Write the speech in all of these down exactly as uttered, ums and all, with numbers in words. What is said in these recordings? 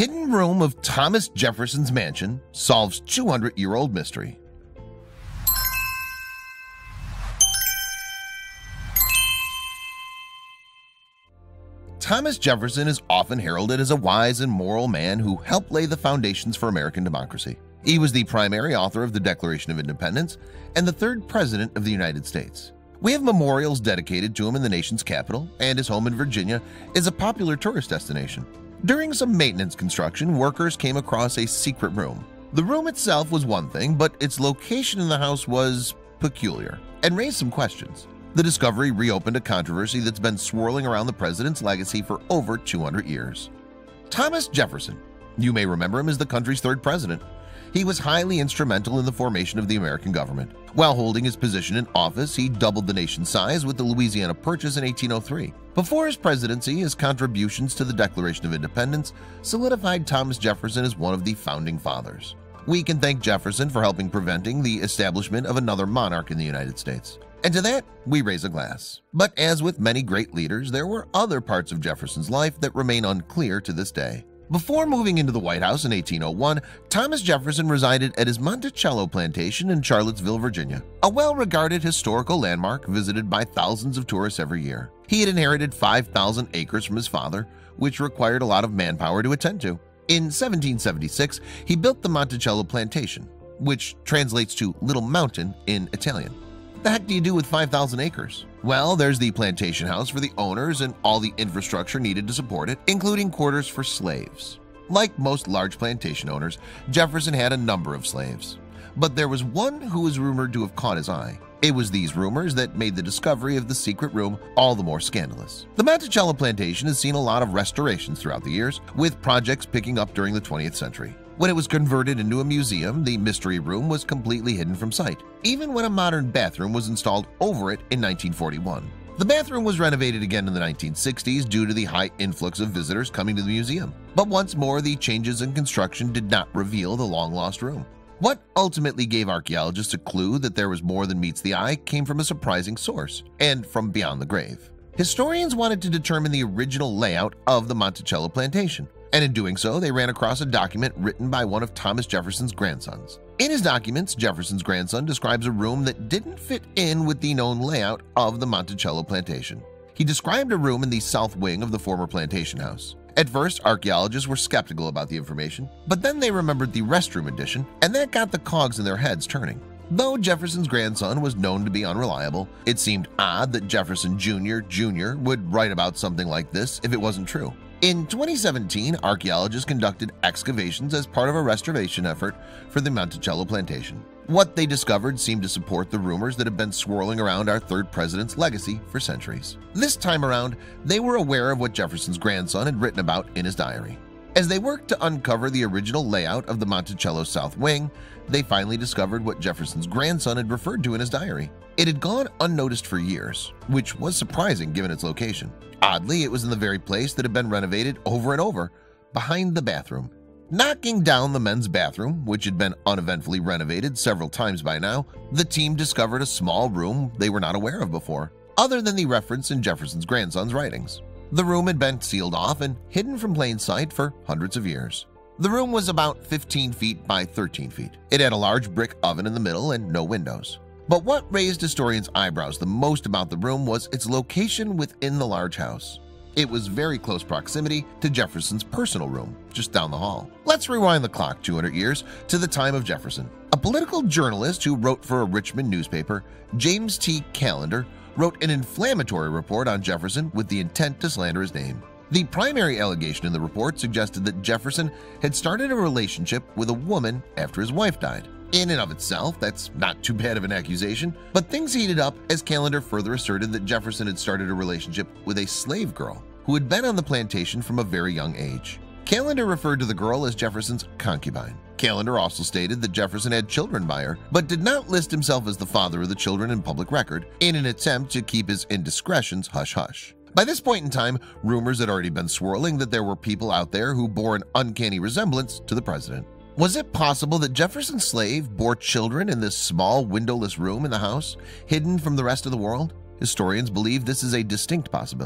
Hidden room of Thomas Jefferson's mansion solves two hundred year old mystery. Thomas Jefferson is often heralded as a wise and moral man who helped lay the foundations for American democracy. He was the primary author of the Declaration of Independence and the third president of the United States. We have memorials dedicated to him in the nation's capital, and his home in Virginia is a popular tourist destination. During some maintenance construction, workers came across a secret room. The room itself was one thing, but its location in the house was peculiar and raised some questions. The discovery reopened a controversy that's been swirling around the president's legacy for over two hundred years. Thomas Jefferson. You may remember him as the country's third president. He was highly instrumental in the formation of the American government. While holding his position in office, he doubled the nation's size with the Louisiana Purchase in eighteen oh three. Before his presidency, his contributions to the Declaration of Independence solidified Thomas Jefferson as one of the founding fathers. We can thank Jefferson for helping preventing the establishment of another monarch in the United States. And to that, we raise a glass. But as with many great leaders, there were other parts of Jefferson's life that remain unclear to this day. Before moving into the White House in eighteen oh one, Thomas Jefferson resided at his Monticello plantation in Charlottesville, Virginia, a well-regarded historical landmark visited by thousands of tourists every year. He had inherited five thousand acres from his father, which required a lot of manpower to attend to. In seventeen seventy-six, he built the Monticello plantation, which translates to Little Mountain in Italian. The heck do you do with five thousand acres? Well, there's the plantation house for the owners and all the infrastructure needed to support it, including quarters for slaves. Like most large plantation owners, Jefferson had a number of slaves. But there was one who was rumored to have caught his eye. It was these rumors that made the discovery of the secret room all the more scandalous. The Monticello plantation has seen a lot of restorations throughout the years, with projects picking up during the twentieth century. When it was converted into a museum, the mystery room was completely hidden from sight, even when a modern bathroom was installed over it in nineteen forty-one. The bathroom was renovated again in the nineteen sixties due to the high influx of visitors coming to the museum. But once more, the changes in construction did not reveal the long-lost room. What ultimately gave archaeologists a clue that there was more than meets the eye came from a surprising source, and from beyond the grave. Historians wanted to determine the original layout of the Monticello plantation, and in doing so, they ran across a document written by one of Thomas Jefferson's grandsons. In his documents, Jefferson's grandson describes a room that didn't fit in with the known layout of the Monticello plantation. He described a room in the south wing of the former plantation house. At first, archaeologists were skeptical about the information, but then they remembered the restroom addition, and that got the cogs in their heads turning. Though Jefferson's grandson was known to be unreliable, it seemed odd that Jefferson Junior Junior would write about something like this if it wasn't true. In twenty seventeen, archaeologists conducted excavations as part of a restoration effort for the Monticello plantation. What they discovered seemed to support the rumors that have been swirling around our third president's legacy for centuries. This time around, they were aware of what Jefferson's grandson had written about in his diary. As they worked to uncover the original layout of the Monticello South Wing, they finally discovered what Jefferson's grandson had referred to in his diary. It had gone unnoticed for years, which was surprising given its location. Oddly, it was in the very place that had been renovated over and over, behind the bathroom. Knocking down the men's bathroom, which had been uneventfully renovated several times by now, the team discovered a small room they were not aware of before, other than the reference in Jefferson's grandson's writings. The room had been sealed off and hidden from plain sight for hundreds of years. The room was about fifteen feet by thirteen feet. It had a large brick oven in the middle and no windows. But what raised historians' eyebrows the most about the room was its location within the large house. It was very close proximity to Jefferson's personal room, just down the hall. Let's rewind the clock two hundred years to the time of Jefferson. A political journalist who wrote for a Richmond newspaper, James T. Callender, wrote an inflammatory report on Jefferson with the intent to slander his name. The primary allegation in the report suggested that Jefferson had started a relationship with a woman after his wife died. In and of itself, that's not too bad of an accusation, but things heated up as Callender further asserted that Jefferson had started a relationship with a slave girl who had been on the plantation from a very young age. Callender referred to the girl as Jefferson's concubine. Callender also stated that Jefferson had children by her, but did not list himself as the father of the children in public record in an attempt to keep his indiscretions hush-hush. By this point in time, rumors had already been swirling that there were people out there who bore an uncanny resemblance to the president. Was it possible that Jefferson's slave bore children in this small windowless room in the house, hidden from the rest of the world? Historians believe this is a distinct possibility.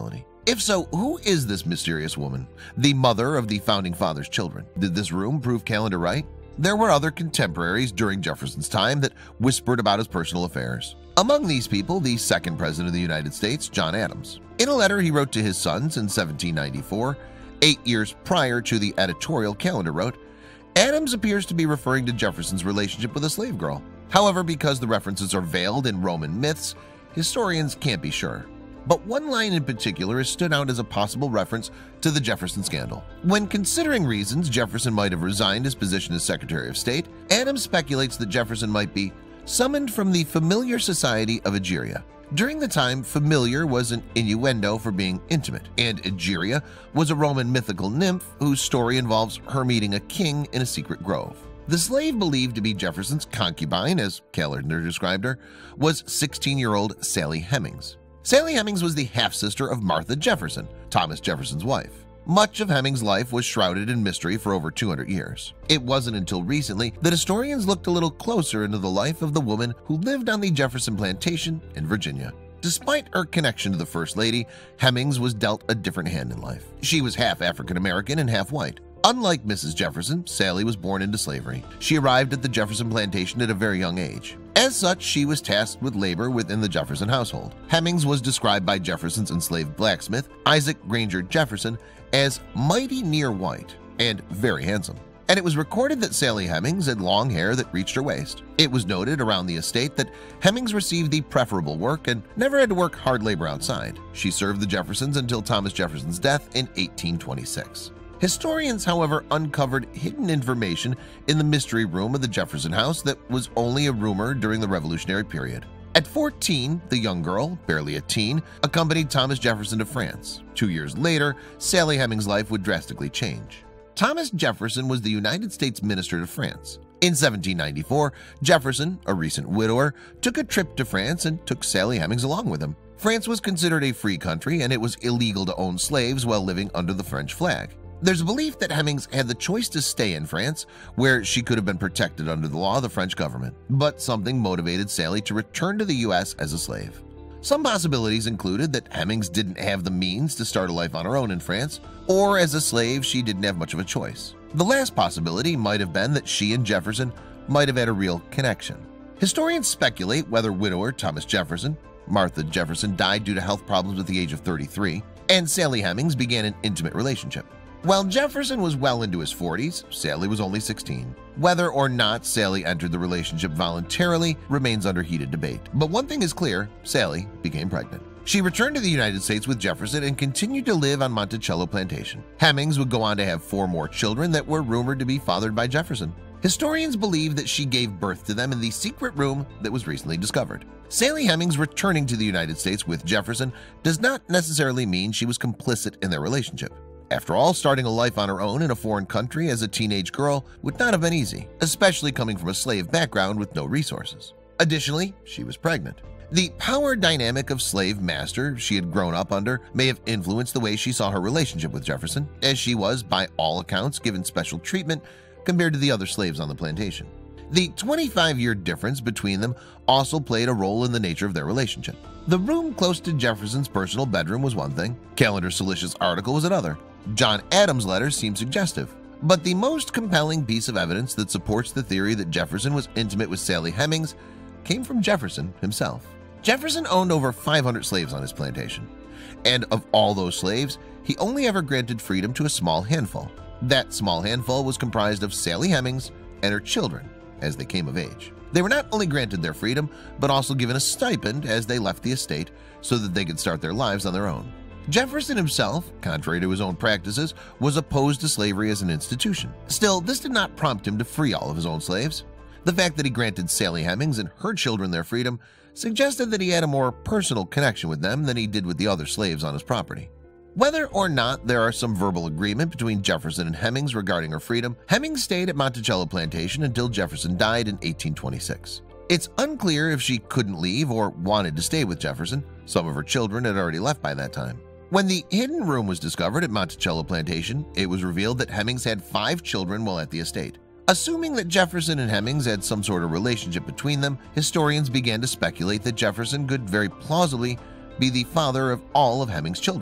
If so, who is this mysterious woman, the mother of the Founding Fathers' children? Did this room prove Callender right? There were other contemporaries during Jefferson's time that whispered about his personal affairs. Among these people, the second president of the United States, John Adams. In a letter he wrote to his sons in seventeen ninety-four, eight years prior to the editorial Callender wrote, Adams appears to be referring to Jefferson's relationship with a slave girl. However, because the references are veiled in Roman myths, historians can't be sure. But one line in particular has stood out as a possible reference to the Jefferson scandal. When considering reasons Jefferson might have resigned his position as Secretary of State, Adams speculates that Jefferson might be summoned from the familiar society of Egeria. During the time, familiar was an innuendo for being intimate, and Egeria was a Roman mythical nymph whose story involves her meeting a king in a secret grove. The slave believed to be Jefferson's concubine, as Callender described her, was sixteen-year-old Sally Hemings. Sally Hemings was the half-sister of Martha Jefferson, Thomas Jefferson's wife. Much of Hemings' life was shrouded in mystery for over two hundred years. It wasn't until recently that historians looked a little closer into the life of the woman who lived on the Jefferson plantation in Virginia. Despite her connection to the First Lady, Hemings was dealt a different hand in life. She was half African-American and half white. Unlike Missus Jefferson, Sally was born into slavery. She arrived at the Jefferson plantation at a very young age. As such, she was tasked with labor within the Jefferson household. Hemings was described by Jefferson's enslaved blacksmith, Isaac Granger Jefferson, as mighty near white and very handsome. And it was recorded that Sally Hemings had long hair that reached her waist. It was noted around the estate that Hemings received the preferable work and never had to work hard labor outside. She served the Jeffersons until Thomas Jefferson's death in eighteen twenty-six. Historians, however, uncovered hidden information in the mystery room of the Jefferson house that was only a rumor during the Revolutionary period. At fourteen, the young girl, barely a teen, accompanied Thomas Jefferson to France. Two years later, Sally Hemings' life would drastically change. Thomas Jefferson was the United States minister to France. In seventeen ninety-four, Jefferson, a recent widower, took a trip to France and took Sally Hemings along with him. France was considered a free country, and it was illegal to own slaves while living under the French flag. There's a belief that Hemings had the choice to stay in France, where she could have been protected under the law of the French government, but something motivated Sally to return to the U S as a slave. Some possibilities included that Hemings didn't have the means to start a life on her own in France, or as a slave she didn't have much of a choice. The last possibility might have been that she and Jefferson might have had a real connection. Historians speculate whether widower Thomas Jefferson, Martha Jefferson died due to health problems at the age of thirty-three, and Sally Hemings began an intimate relationship. While Jefferson was well into his forties, Sally was only sixteen. Whether or not Sally entered the relationship voluntarily remains under heated debate. But one thing is clear, Sally became pregnant. She returned to the United States with Jefferson and continued to live on Monticello Plantation. Hemings would go on to have four more children that were rumored to be fathered by Jefferson. Historians believe that she gave birth to them in the secret room that was recently discovered. Sally Hemings returning to the United States with Jefferson does not necessarily mean she was complicit in their relationship. After all, starting a life on her own in a foreign country as a teenage girl would not have been easy, especially coming from a slave background with no resources. Additionally, she was pregnant. The power dynamic of slave master she had grown up under may have influenced the way she saw her relationship with Jefferson, as she was, by all accounts, given special treatment compared to the other slaves on the plantation. The twenty-five-year difference between them also played a role in the nature of their relationship. The room close to Jefferson's personal bedroom was one thing, Callender's salacious article was another. John Adams' letters seem suggestive, but the most compelling piece of evidence that supports the theory that Jefferson was intimate with Sally Hemings came from Jefferson himself. Jefferson owned over five hundred slaves on his plantation, and of all those slaves, he only ever granted freedom to a small handful. That small handful was comprised of Sally Hemings and her children as they came of age. They were not only granted their freedom, but also given a stipend as they left the estate so that they could start their lives on their own. Jefferson himself, contrary to his own practices, was opposed to slavery as an institution. Still, this did not prompt him to free all of his own slaves. The fact that he granted Sally Hemings and her children their freedom suggested that he had a more personal connection with them than he did with the other slaves on his property. Whether or not there are some verbal agreement between Jefferson and Hemings regarding her freedom, Hemings stayed at Monticello Plantation until Jefferson died in eighteen twenty-six. It's unclear if she couldn't leave or wanted to stay with Jefferson. Some of her children had already left by that time. When the hidden room was discovered at Monticello Plantation, it was revealed that Hemings had five children while at the estate. Assuming that Jefferson and Hemings had some sort of relationship between them, historians began to speculate that Jefferson could very plausibly be the father of all of Hemings' children.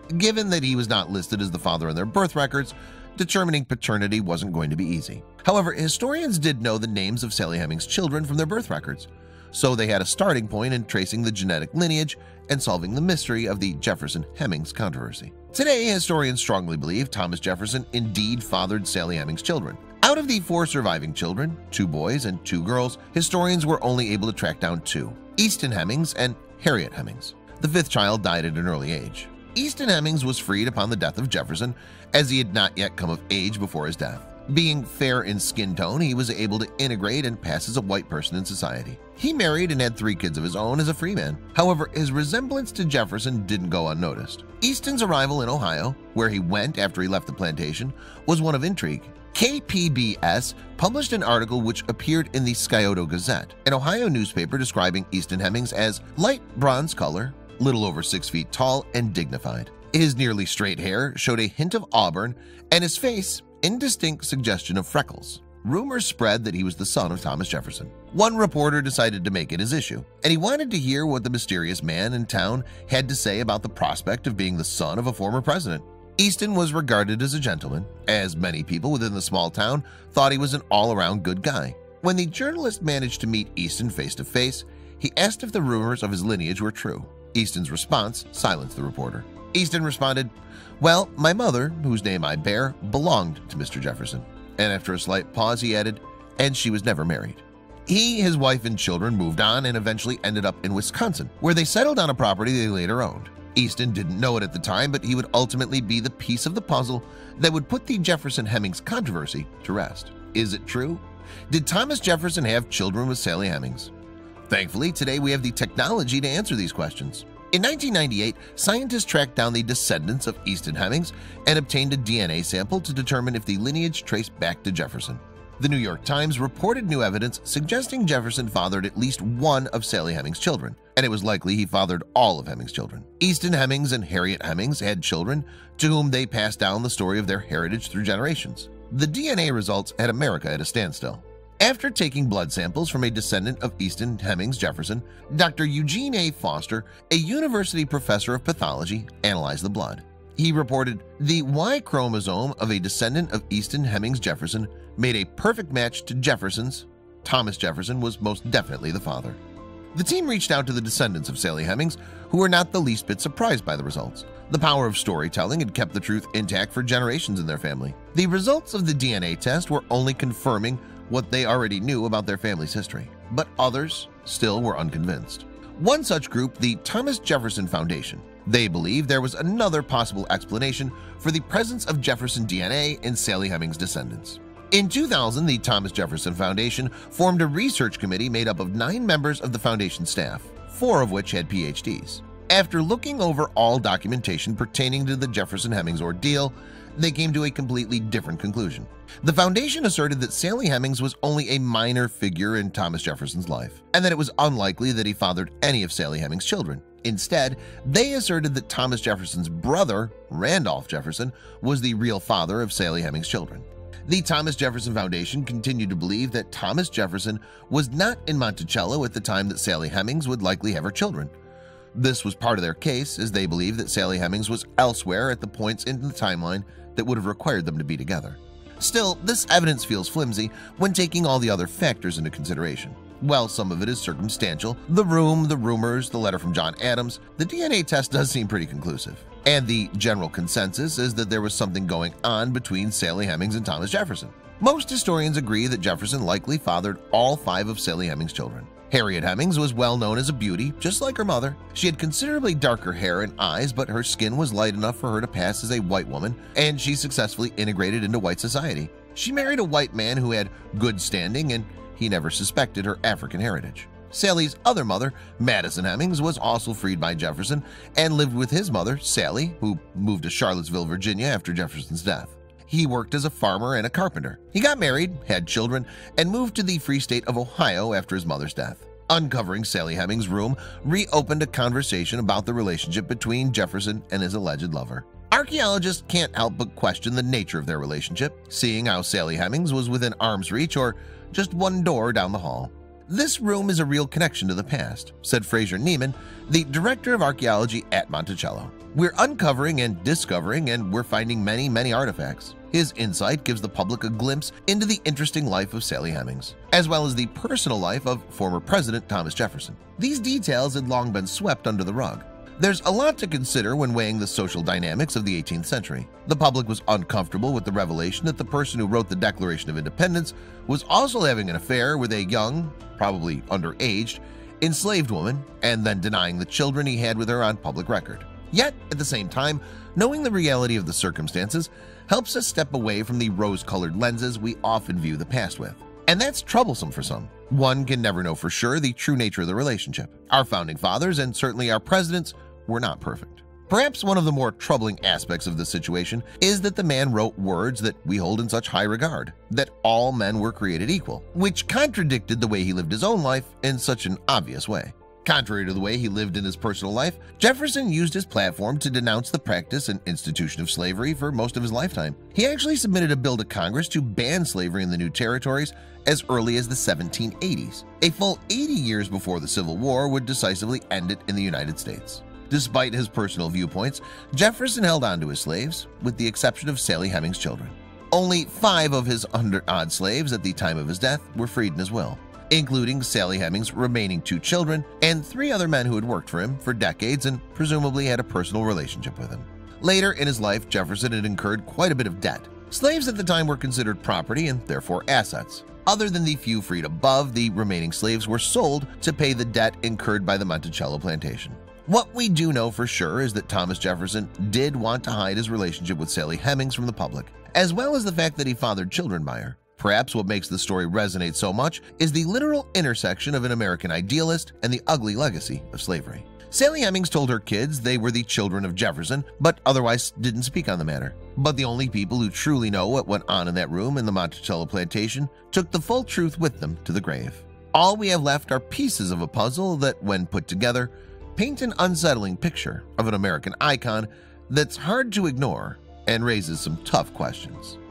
Given that he was not listed as the father in their birth records, determining paternity wasn't going to be easy. However, historians did know the names of Sally Hemings' children from their birth records, so they had a starting point in tracing the genetic lineage and solving the mystery of the Jefferson-Hemings controversy. Today, historians strongly believe Thomas Jefferson indeed fathered Sally Hemings' children. Out of the four surviving children, two boys and two girls, historians were only able to track down two, Easton Hemings and Harriet Hemings. The fifth child died at an early age. Easton Hemings was freed upon the death of Jefferson, as he had not yet come of age before his death. Being fair in skin tone, he was able to integrate and pass as a white person in society. He married and had three kids of his own as a free man. However, his resemblance to Jefferson didn't go unnoticed. Easton's arrival in Ohio, where he went after he left the plantation, was one of intrigue. K P B S published an article which appeared in the Scioto Gazette, an Ohio newspaper describing Easton Hemings as light bronze color, little over six feet tall, and dignified. His nearly straight hair showed a hint of auburn, and his face indistinct suggestion of freckles. Rumors spread that he was the son of Thomas Jefferson. One reporter decided to make it his issue, and he wanted to hear what the mysterious man in town had to say about the prospect of being the son of a former president. Easton was regarded as a gentleman, as many people within the small town thought he was an all-around good guy. When the journalist managed to meet Easton face-to-face, he asked if the rumors of his lineage were true. Easton's response silenced the reporter. Easton responded, "Well, my mother, whose name I bear, belonged to Mister Jefferson." And after a slight pause, he added, "And she was never married." He, his wife, and children moved on and eventually ended up in Wisconsin, where they settled on a property they later owned. Easton didn't know it at the time, but he would ultimately be the piece of the puzzle that would put the Jefferson-Hemings controversy to rest. Is it true? Did Thomas Jefferson have children with Sally Hemings? Thankfully, today we have the technology to answer these questions. In nineteen ninety-eight, scientists tracked down the descendants of Easton Hemings and obtained a D N A sample to determine if the lineage traced back to Jefferson. The New York Times reported new evidence suggesting Jefferson fathered at least one of Sally Hemings' children, and it was likely he fathered all of Hemings' children. Easton Hemings and Harriet Hemings had children to whom they passed down the story of their heritage through generations. The D N A results had America at a standstill. After taking blood samples from a descendant of Easton Hemings Jefferson, Doctor Eugene A. Foster, a university professor of pathology, analyzed the blood. He reported the Y chromosome of a descendant of Easton Hemings Jefferson made a perfect match to Jefferson's. Thomas Jefferson was most definitely the father. The team reached out to the descendants of Sally Hemings, who were not the least bit surprised by the results. The power of storytelling had kept the truth intact for generations in their family. The results of the D N A test were only confirming what they already knew about their family's history, but others still were unconvinced. One such group, the Thomas Jefferson Foundation. They believed there was another possible explanation for the presence of Jefferson D N A in Sally Hemings' descendants. In two thousand, the Thomas Jefferson Foundation formed a research committee made up of nine members of the foundation staff, four of which had P H Ds. After looking over all documentation pertaining to the Jefferson Hemings ordeal, they came to a completely different conclusion. The foundation asserted that Sally Hemings was only a minor figure in Thomas Jefferson's life, and that it was unlikely that he fathered any of Sally Hemings' children. Instead, they asserted that Thomas Jefferson's brother, Randolph Jefferson, was the real father of Sally Hemings' children. The Thomas Jefferson Foundation continued to believe that Thomas Jefferson was not in Monticello at the time that Sally Hemings would likely have her children. This was part of their case, as they believed that Sally Hemings was elsewhere at the points in the timeline that would have required them to be together. Still, this evidence feels flimsy when taking all the other factors into consideration. While some of it is circumstantial, the room, the rumors, the letter from John Adams, the D N A test does seem pretty conclusive. And the general consensus is that there was something going on between Sally Hemings and Thomas Jefferson. Most historians agree that Jefferson likely fathered all five of Sally Hemings' children. Harriet Hemings was well known as a beauty, just like her mother. She had considerably darker hair and eyes, but her skin was light enough for her to pass as a white woman, and she successfully integrated into white society. She married a white man who had good standing, and he never suspected her African heritage. Sally's other mother, Madison Hemings, was also freed by Jefferson and lived with his mother, Sally, who moved to Charlottesville, Virginia after Jefferson's death. He worked as a farmer and a carpenter. He got married, had children, and moved to the free state of Ohio after his mother's death. Uncovering Sally Hemings' room reopened a conversation about the relationship between Jefferson and his alleged lover. Archaeologists can't help but question the nature of their relationship, seeing how Sally Hemings was within arm's reach or just one door down the hall. "This room is a real connection to the past," said Fraser Neiman, the director of archaeology at Monticello. We're uncovering and discovering, and we're finding many, many artifacts. His insight gives the public a glimpse into the interesting life of Sally Hemings, as well as the personal life of former President Thomas Jefferson. These details had long been swept under the rug. There's a lot to consider when weighing the social dynamics of the eighteenth century. The public was uncomfortable with the revelation that the person who wrote the Declaration of Independence was also having an affair with a young, probably underaged, enslaved woman, and then denying the children he had with her on public record. Yet, at the same time, knowing the reality of the circumstances helps us step away from the rose-colored lenses we often view the past with. And that's troublesome for some. One can never know for sure the true nature of the relationship. Our founding fathers, and certainly our presidents, were not perfect. Perhaps one of the more troubling aspects of the situation is that the man wrote words that we hold in such high regard, that all men were created equal, which contradicted the way he lived his own life in such an obvious way. Contrary to the way he lived in his personal life, Jefferson used his platform to denounce the practice and institution of slavery for most of his lifetime. He actually submitted a bill to Congress to ban slavery in the new territories as early as the seventeen eighties, a full eighty years before the Civil War would decisively end it in the United States. Despite his personal viewpoints, Jefferson held on to his slaves, with the exception of Sally Hemings' children. Only five of his hundred-odd slaves at the time of his death were freed in his will, including Sally Hemings' remaining two children and three other men who had worked for him for decades and presumably had a personal relationship with him. Later in his life, Jefferson had incurred quite a bit of debt. Slaves at the time were considered property and therefore assets. Other than the few freed above, the remaining slaves were sold to pay the debt incurred by the Monticello plantation. What we do know for sure is that Thomas Jefferson did want to hide his relationship with Sally Hemings from the public, as well as the fact that he fathered children by her. Perhaps what makes the story resonate so much is the literal intersection of an American idealist and the ugly legacy of slavery. Sally Hemings told her kids they were the children of Jefferson, but otherwise didn't speak on the matter. But the only people who truly know what went on in that room in the Monticello plantation took the full truth with them to the grave. All we have left are pieces of a puzzle that, when put together, paint an unsettling picture of an American icon that's hard to ignore and raises some tough questions.